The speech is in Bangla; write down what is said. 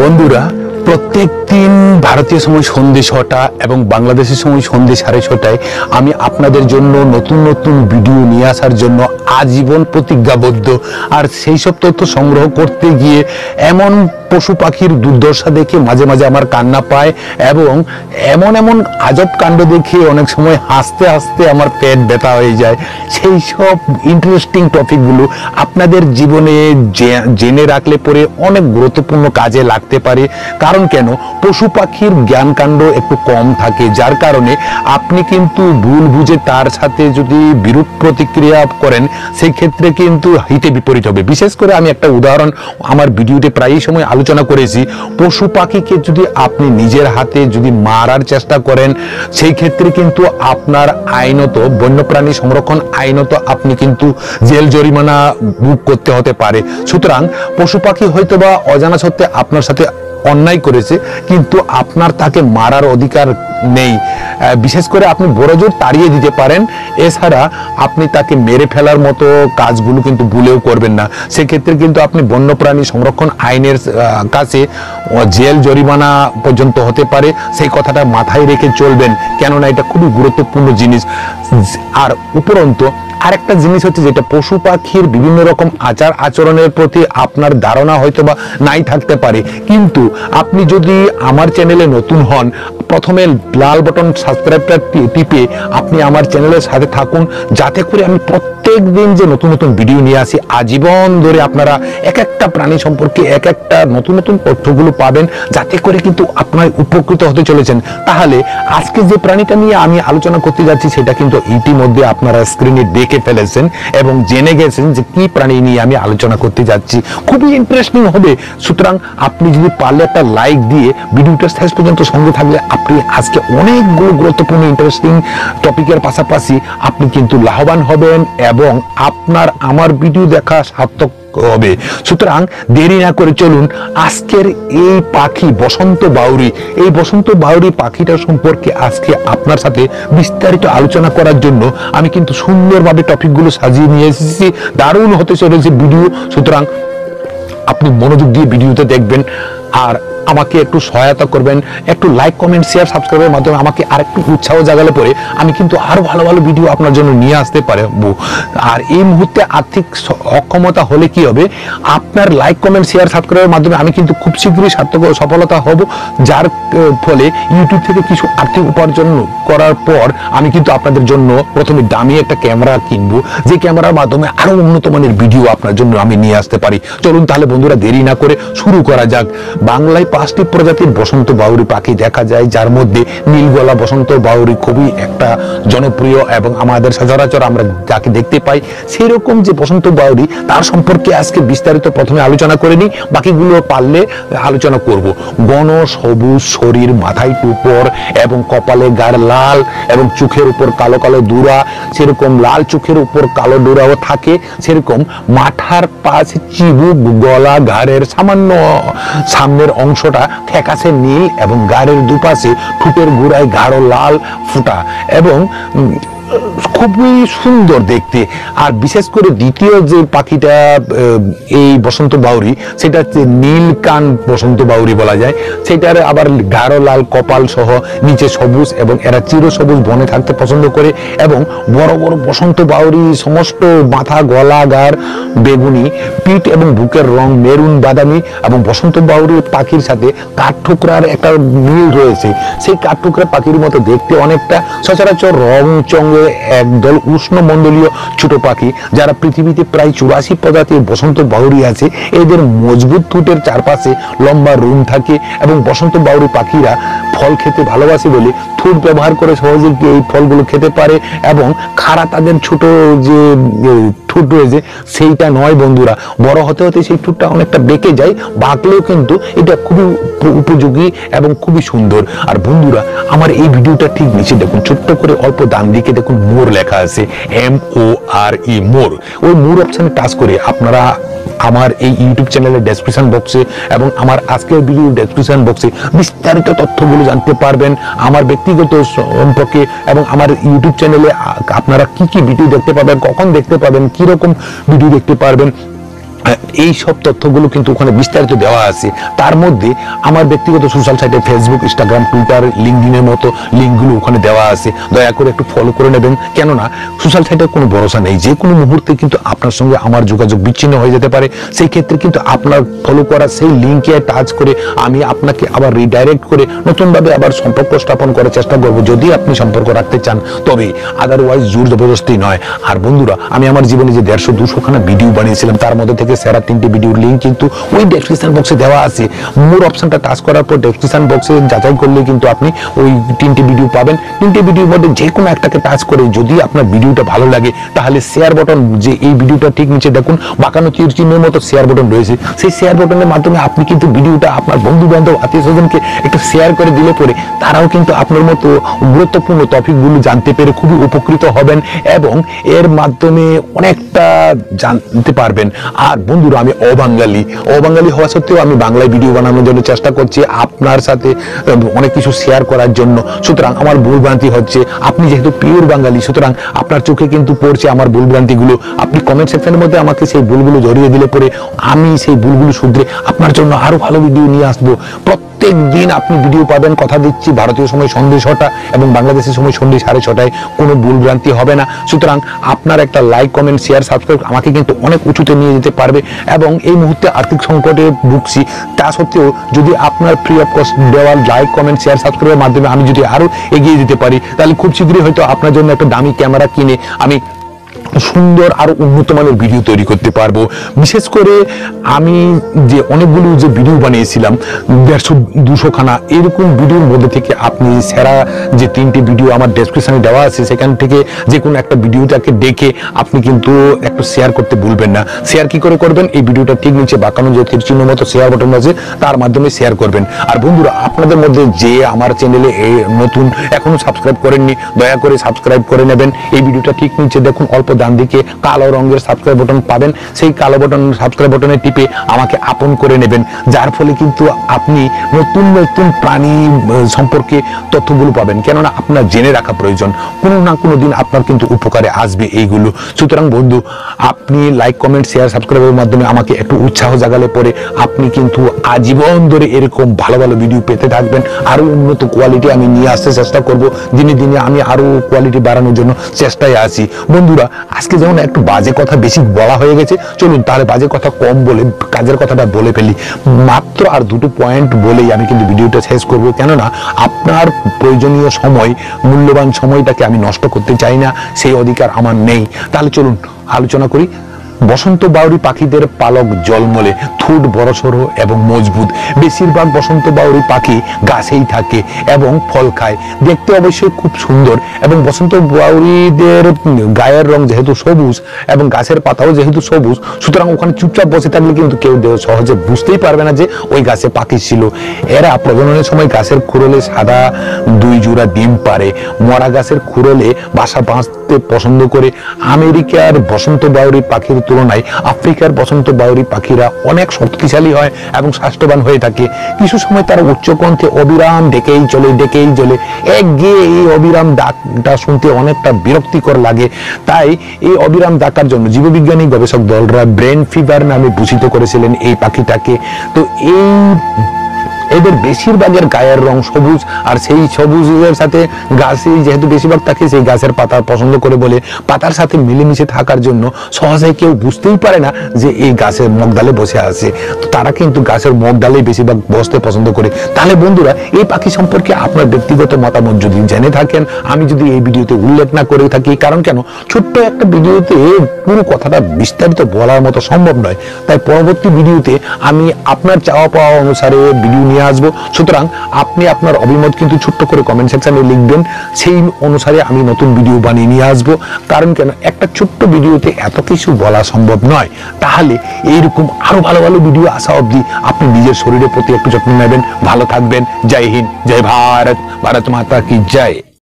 বন্ধুরা, প্রত্যেক দিন ভারতীয় সময় সন্ধ্যে ৬টা এবং বাংলাদেশের সময় সন্ধ্যে ৬:৩০টায় আমি আপনাদের জন্য নতুন নতুন ভিডিও নিয়ে আসার জন্য আজীবন প্রতিজ্ঞাবদ্ধ। আর সেই সব তথ্য সংগ্রহ করতে গিয়ে এমন পশু পাখির দুর্দশা দেখে মাঝে মাঝে আমার কান্না পায় এবং এমন এমন আজব কাণ্ড দেখে অনেক সময় হাসতে হাসতে আমার পেট ব্যথা হয়ে যায়। সেই সব ইন্টারেস্টিং টপিকগুলো আপনাদের জীবনে জেনে রাখলে পরে অনেক গুরুত্বপূর্ণ কাজে লাগতে পারে। কারণ কেন, পশু পাখির জ্ঞান কাণ্ড একটু কম থাকে, যার কারণে আপনি কিন্তু ভুল বুঝে তার সাথে যদি বিরূপ প্রতিক্রিয়া করেন সেই ক্ষেত্রে কিন্তু হিতে বিপরীত হবে। বিশেষ করে আমি একটা উদাহরণ আমার ভিডিওতে প্রায়ই সময় আলোচনা করেছি। পশু পাখিকে যদি আপনি নিজের হাতে যদি মারার চেষ্টা করেন সেই ক্ষেত্রে কিন্তু আপনার আইনত বন্যপ্রাণী সংরক্ষণ আইনত আপনি কিন্তু জেল জরিমানা ভোগ করতে হতে পারে। সুতরাং পশু পাখি হয়তো বা অজানা সত্ত্বে আপনার সাথে অন্যায় করেছে, কিন্তু আপনার তাকে মারার অধিকার নেই। বিশেষ করে আপনি বড়জোর তাড়িয়ে দিতে পারেন, এছাড়া আপনি তাকে মেরে ফেলার মতো কাজগুলো কিন্তু ভুলেও করবেন না। সেক্ষেত্রে কিন্তু আপনি বন্যপ্রাণী সংরক্ষণ আইনের কাছে জেল জরিমানা পর্যন্ত হতে পারে। সেই কথাটা মাথায় রেখে চলবেন, কেননা এটা খুবই গুরুত্বপূর্ণ জিনিস। আর উপরন্তু আরেকটা জিনিস হচ্ছে, যেটা পশু পাখির বিভিন্ন রকম আচার আচরণের প্রতি আপনার ধারণা হয়তো বা নাই থাকতে পারে, কিন্তু আপনি যদি আমার চ্যানেলে নতুন হন, প্রথমে লাল বাটন সাবস্ক্রাইবটা টিপে আপনি আমার চ্যানেলের সাথে থাকুন, যাতে করে আমি প্রত্যেক দিন যে নতুন নতুন ভিডিও নিয়ে আসি আজীবন ধরে আপনারা এক একটা প্রাণী সম্পর্কে এক একটা নতুন নতুন তথ্যগুলো পাবেন, যাতে করে কিন্তু আপনার উপকৃত হতে চলেছেন। তাহলে আজকে যে প্রাণীটা নিয়ে আমি আলোচনা করতে যাচ্ছি সেটা কিন্তু ইতিমধ্যে আপনারা স্ক্রিনে দেখে ফেলেছেন এবং জেনে গেছেন যে কি প্রাণী নিয়ে আমি আলোচনা করতে যাচ্ছি। খুবই ইন্টারেস্টিং হবে। সুতরাং আপনি যদি পারলে একটা লাইক দিয়ে ভিডিওটা শেষ পর্যন্ত সঙ্গে থাকলে আপনি আজকে অনেকগুলো গুরুত্বপূর্ণ ইন্টারেস্টিং টপিকের পাশাপাশি আপনি কিন্তু লাভবান হবেন এবং আপনার আমার ভিডিও দেখা সার্থক হবে। সুতরাং দেরি না করে চলুন আজকের এই পাখি বসন্ত বাউরি, এই বসন্ত বাউরি পাখিটার সম্পর্কে আজকে আপনার সাথে বিস্তারিত আলোচনা করার জন্য আমি কিন্তু সুন্দরভাবে টপিকগুলো সাজিয়ে নিয়ে এসেছি। দারুণ হতে চলেছে ভিডিও। সুতরাং আপনি মনোযোগ দিয়ে ভিডিওতে দেখবেন আর আমাকে একটু সহায়তা করবেন। একটু লাইক, কমেন্ট, শেয়ার, সাবস্ক্রাইবের মাধ্যমে আমাকে আরেকটু উৎসাহ জাগালে পরে আমি কিন্তু আরো ভালো ভালো ভিডিও আপনার জন্য নিয়ে আসতে পারবো। আর এই মুহূর্তে আর্থিক অক্ষমতা হলে কি হবে, আপনার লাইক, কমেন্ট, শেয়ার, সাবস্ক্রাইবের মাধ্যমে আমি কিন্তু খুব শীঘ্রই সার্থক সফলতা হব, যার ফলে ইউটিউব থেকে কিছু আর্থিক উপার্জন করার পর আমি কিন্তু আপনাদের জন্য প্রথমে দামি একটা ক্যামেরা কিনবো, যে ক্যামেরার মাধ্যমে আরো উন্নত মানের ভিডিও আপনার জন্য আমি নিয়ে আসতে পারি। চলুন তাহলে বন্ধুরা দেরি না করে শুরু করা যাক। বাংলায় 5টি প্রজাতির বসন্ত বাউরি পাখি দেখা যায়, যার মধ্যে নীলগলা বসন্ত বাউরি খুবই একটা জনপ্রিয় এবং আমাদের সচরাচর আমরা যাকে দেখতে পাই সেই রকম যে বসন্ত বাউরি, তার সম্পর্কে আজকে বিস্তারিত প্রথমে আলোচনা করে নিই, বাকিগুলো পারলে আলোচনা করব। ঘন সবুজ শরীর, মাথায় টুপর এবং কপালে গাঢ় লাল এবং চোখের উপর কালো কালো ডোরা, সেরকম লাল চোখের উপর কালো ডোরাও থাকে। সেরকম মাথার পাশে চিবুক, গলা, ঘাড়ের সামান্য সামনের অংশটা ফ্যাকাশে নীল এবং গাড়ের দুপাশে ঠোঁটের গোড়ায় গাঢ় লাল ফুটা এবং খুবই সুন্দর দেখতে। আর বিশেষ করে দ্বিতীয় যে পাখিটা এই বসন্ত বাউরি, সেটা হচ্ছে নীলকান বসন্ত বাউরি বলা যায়। সেটার আবার গাঢ় লাল কপাল সহ নিচে সবুজ এবং এরা চির সবুজ বনে থাকতে পছন্দ করে এবং বড় বড় বসন্ত বাউরি সমস্ত মাথা, গলা, গাড় বেগুনি, পিঠ এবং বুকের রং মেরুন বাদামি এবং বসন্ত বাউরি পাখির সাথে কাঠঠোকরার একটা মিল রয়েছে। সেই কাঠঠোকরা পাখির মতো দেখতে অনেকটা। সচরাচর রং চঙ্গে একদল উষ্ণমণ্ডলীয় ছোট পাখি, যারা পৃথিবীতে প্রায় 84 প্রজাতির বসন্ত বাউরি আছে। এদের মজবুত ঠোঁটের চারপাশে লম্বা রুম থাকে এবং বসন্ত বাউরি পাখিরা ফল খেতে ভালোবাসে বলে ঠোঁট ব্যবহার করে সহজে এই ফলগুলো খেতে পারে এবং খাড়া তাদের ছোট যে ঠোঁট রয়েছে সেইটা নয় বন্ধুরা, বড় হতে হতে সেই ঠোঁটটা অনেকটা বেঁকে যায়, বাঁকলেও কিন্তু এটা খুবই উপযোগী এবং খুবই সুন্দর। আর বন্ধুরা আমার এই ভিডিওটা ঠিক নিচে দেখুন, ছোট্ট করে অল্প ডান দিকে দেখুন মোর লেখা আছে, MORE, মোর। ওই মোর অপশনে টাচ করে আপনারা আমার এই ইউটিউব চ্যানেলের ডেসক্রিপশন বক্সে এবং আমার আজকের ভিডিও ডেসক্রিপশন বক্সে বিস্তারিত তথ্যগুলো জানতে পারবেন আমার ব্যক্তিগত সম্পর্কে এবং আমার ইউটিউব চ্যানেলে আপনারা কি কি ভিডিও দেখতে পাবেন, কখন দেখতে পাবেন, কিরকম ভিডিও দেখতে পারবেন এই সব তথ্যগুলো কিন্তু ওখানে বিস্তারিত দেওয়া আছে। তার মধ্যে আমার ব্যক্তিগত সোশ্যাল সাইটে ফেসবুক, ইনস্টাগ্রাম, টুইটার, লিঙ্কডইনের মতো লিঙ্কগুলো ওখানে দেওয়া আছে, দয়া করে একটু ফলো করে নেবেন। কেননা সোশ্যাল সাইটের কোনো ভরসা নেই, যে কোনো মুহূর্তে কিন্তু আপনার সঙ্গে আমার যোগাযোগ বিচ্ছিন্ন হয়ে যেতে পারে। সেই ক্ষেত্রে কিন্তু আপনার ফলো করা সেই লিঙ্কে টাচ করে আমি আপনাকে আবার রিডাইরেক্ট করে নতুনভাবে আবার সম্পর্ক স্থাপন করার চেষ্টা করব, যদি আপনি সম্পর্ক রাখতে চান তবে, আদারওয়াইজ জোর জবরদস্তি নয়। আর বন্ধুরা, আমি আমার জীবনে যে 150-200 খানা ভিডিও বানিয়েছিলাম, তার মধ্যে থেকে সেরা 3টি ভিডিওর লিঙ্ক কিন্তু ওই ডেসক্রিপশন বক্সে দেওয়া আছে। মোর অপশনটা টাচ করার পর ডেসক্রিপশন বক্সে যাচাই করলে কিন্তু আপনি ওই 3টি ভিডিও পাবেন। 3টি ভিডিওর মধ্যে যে কোনো একটাকে টাচ করে যদি আপনার ভিডিওটা ভালো লাগে, তাহলে শেয়ার বাটন, যে এই ভিডিওটা ঠিক নিচে দেখুন বাঁকানো তীর চিহ্নের মতো শেয়ার বাটন রয়েছে, সেই শেয়ার বাটনের মাধ্যমে আপনি কিন্তু ভিডিওটা আপনার বন্ধু বান্ধব, আত্মীয় স্বজনকে একটু শেয়ার করে দিলে পরে তারাও কিন্তু আপনার মতো গুরুত্বপূর্ণ টপিকগুলো জানতে পেরে খুবই উপকৃত হবেন এবং এর মাধ্যমে অনেকটা জানতে পারবেন। আর বন্ধুরা, আমি অবাঙালি হওয়া সত্ত্বেও আমি বাংলায় ভিডিও বানানোর জন্য চেষ্টা করছি, আপনার সাথে অনেক কিছু শেয়ার করার জন্য। সুতরাং আমার ভুলভ্রান্তি হচ্ছে, আপনি যেহেতু পিওর বাঙালি, সুতরাং আপনার চোখে কিন্তু পড়ছে আমার ভুলভ্রান্তিগুলো। আপনি কমেন্ট সেকশনের মধ্যে আমাকে সেই ভুলগুলো ধরিয়ে দিলে পরে আমি সেই ভুলগুলো শুধরে আপনার জন্য আরো ভালো ভিডিও নিয়ে আসবো। প্রত্যেক দিন আপনি ভিডিও পাবেন, কথা দিচ্ছি। ভারতীয় সময় সন্ধ্যে 6টা এবং বাংলাদেশের সময় সন্ধ্যে 6:30টায় কোনো ভুলভ্রান্তি হবে না। সুতরাং আপনার একটা লাইক, কমেন্ট, শেয়ার, সাবস্ক্রাইব আমাকে কিন্তু অনেক উঁচুতে নিয়ে যেতে পারবে। এবং এই মুহূর্তে আর্থিক সংকটে ভুগছি, তা সত্ত্বেও যদি আপনার ফ্রি অফ কস্ট দেওয়ার লাইক, কমেন্ট, শেয়ার, সাবস্ক্রাইবের মাধ্যমে আমি যদি আরো এগিয়ে যেতে পারি, তাহলে খুব শীঘ্রই হয়তো আপনার জন্য একটা দামি ক্যামেরা কিনে আমি সুন্দর আর উন্নত মানের ভিডিও তৈরি করতে পারবো। বিশেষ করে আমি যে অনেকগুলো যে ভিডিও বানিয়েছিলাম 150-200 খানা, এরকম ভিডিওর মধ্যে থেকে আপনি সেরা যে 3টি ভিডিও আমার ডেসক্রিপশনে দেওয়া আছে, সেখান থেকে যে কোনো একটা ভিডিওটাকে দেখে আপনি কিন্তু একটু শেয়ার করতে ভুলবেন না। শেয়ার কি করে করবেন? এই ভিডিওটা ঠিক নিচে বাঁকানো যে তীর চিহ্ন মতো শেয়ার বাটন আছে, তার মাধ্যমে শেয়ার করবেন। আর বন্ধুরা, আপনাদের মধ্যে যে আমার চ্যানেলে নতুন এখনো সাবস্ক্রাইব করেননি, দয়া করে সাবস্ক্রাইব করে নেবেন। এই ভিডিওটা ঠিক নিচে দেখুন অল্প ডান দিকে কালো রঙের সাবস্ক্রাইব বাটন পাবেন, সেই কালো বাটন সাবস্ক্রাইব বাটনে টিপে আমাকে আপন করে নেবেন, যার ফলে কিন্তু আপনি নতুন নতুন প্রাণী সম্পর্কে তথ্যগুলো পাবেন। কেননা আপনার জেনে রাখা প্রয়োজন, কোনো না কোনো দিন আপনার কিন্তু উপকারে আসবে এইগুলো। সুতরাং বন্ধু, আপনি লাইক, কমেন্ট, শেয়ার, সাবস্ক্রাইবের মাধ্যমে আমাকে একটু উৎসাহ জাগালে পরে আপনি কিন্তু আজীবন ধরে এরকম ভালো ভালো ভিডিও পেতে থাকবেন। আরো উন্নত কোয়ালিটি আমি নিয়ে আসতে চেষ্টা করব, দিনে দিনে আমি আরো কোয়ালিটি বাড়ানোর জন্য চেষ্টায় আছি। বন্ধুরা, আজকে যেমন একটু বাজে কথা বেশি বলা হয়ে গেছে, চলুন তাহলে বাজে কথা কম বলে কাজের কথাটা বলে ফেলি। মাত্র আর 2টো পয়েন্ট বলেই আমি কিন্তু ভিডিওটা শেষ করব। কেননা আপনার প্রয়োজনীয় সময়, মূল্যবান সময়টাকে আমি নষ্ট করতে চাই না, সেই অধিকার আমার নেই। তাহলে চলুন আলোচনা করি। বসন্ত বাউরি পাখিদের পালক জলমলে, ঠোঁট বড়সড় এবং মজবুত। বেশিরভাগ বসন্ত বাউরি পাখি গাছেই থাকে এবং ফল খায়, দেখতে অবশ্যই খুব সুন্দর। এবং বসন্ত বাউরিদের গায়ের রং যেহেতু সবুজ এবং গাছের পাতাও যেহেতু সবুজ, সুতরাং ওখানে চুপচাপ বসে থাকলে কিন্তু কেউ সহজে বুঝতেই পারবে না যে ওই গাছে পাখি ছিল। এরা প্রজননের সময় গাছের খুরলে সাদা 2 জোড়া ডিম পারে। মরা গাছের খুরলে বাসা বাঁধতে পছন্দ করে। আমেরিকার বসন্ত বাউরি পাখির তুলনায় আফ্রিকার বসন্ত বাউরি পাখিরা অনেক শক্তিশালী হয় এবং স্বাস্থ্যবান হয়ে থাকে। কিছু সময় তারা উচ্চকণ্ঠে অবিরাম ডেকেই চলে। একগিয়ে এই অবিরাম ডাকটা শুনতে অনেকটা বিরক্তিকর লাগে। তাই এই অবিরাম ডাকার জন্য জীববিজ্ঞানী গবেষক দলরা ব্রেন ফিভার নামে ভূষিত করেছিলেন এই পাখিটাকে। তো এদের বেশিরভাগের গায়ের রং সবুজ, আর সেই সবুজের সাথে গাছে যেহেতু বেশিরভাগ থাকে, সেই গাছের পাতা পছন্দ করে বলে পাতার সাথে মিলেমিশে থাকার জন্য সহজে কেউ বুঝতেই পারে না যে এই গাছের মগডালে বসে আছে। তো তারা কিন্তু গাছের মগডালেই বেশিরভাগ বসতে পছন্দ করে। তাহলে বন্ধুরা, এই পাখি সম্পর্কে আপনার ব্যক্তিগত মতামত যদি জেনে থাকেন, আমি যদি এই ভিডিওতে উল্লেখ না করে থাকি, কারণ কেন, ছোট্ট একটা ভিডিওতে পুরো কথাটা বিস্তারিত বলার মতো সম্ভব নয়। তাই পরবর্তী ভিডিওতে আমি আপনার চাওয়া পাওয়া অনুসারে ভিডিও নিয়ে আসবো। সুতরাং আপনি আপনার অভিমত কিন্তু ছোট্ট করে কমেন্ট সেকশনে লিখবেন, সেই অনুসারে আমি নতুন ভিডিও বানিয়ে নিয়ে আসবো। কারণ কেন, একটা ছোট্ট ভিডিওতে এত কিছু বলা সম্ভব নয়। তাহলে এইরকম আরো ভালো ভালো ভিডিও আসা অবধি আপনি নিজের শরীরের প্রতি একটু যত্ন নেবেন, ভালো থাকবেন। জয় হিন্দ, জয় ভারত, ভারত মাতা কি জয়।